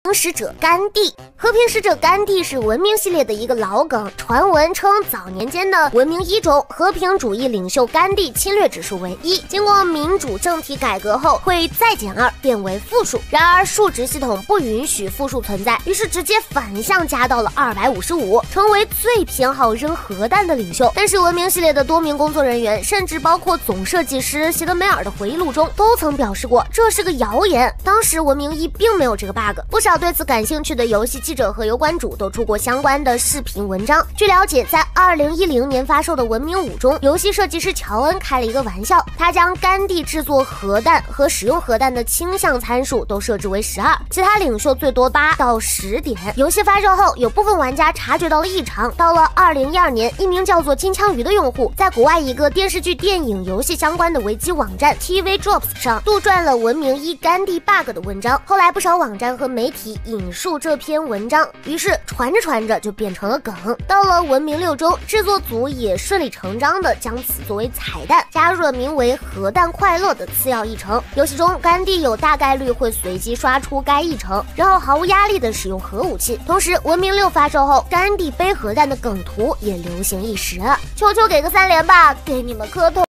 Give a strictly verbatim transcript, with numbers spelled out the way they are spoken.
使者甘地。和平使者甘地是文明系列的一个老梗，传闻称早年间的文明一中和平主义领袖甘地侵略指数为一，经过民主政体改革后会再减二变为负数，然而数值系统不允许负数存在，于是直接反向加到了二百五十五，成为最偏好扔核弹的领袖。但是文明系列的多名工作人员，甚至包括总设计师席德梅尔的回忆录中都曾表示过这是个谣言，当时文明一并没有这个 bug。 不少对此感兴趣的游戏记者和油管主都出过相关的视频文章。据了解，在二零一零年发售的文明五中，游戏设计师乔恩开了一个玩笑，他将甘地制作核弹和使用核弹的倾向参数都设置为十二，其他领袖最多八到十点。游戏发售后，有部分玩家察觉到了异常。到了二零一二年，一名叫做金枪鱼的用户在国外一个电视剧、电影、游戏相关的维基网站 T V Drops 上杜撰了文明一甘地 bug 的文章。后来不少网站和媒体引述这篇文章，于是传着传着就变成了梗。到了文明六中，制作组也顺理成章的将此作为彩蛋，加入了名为核弹快乐的次要议程。游戏中甘地有大概率会随机刷出该议程，然后毫无压力的使用核武器。同时文明六发售后，甘地背核弹的梗图也流行一时，求求给个三连吧，给你们磕头。